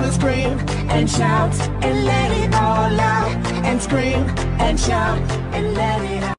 gonna scream and shout and let it all out, and scream and shout and let it out.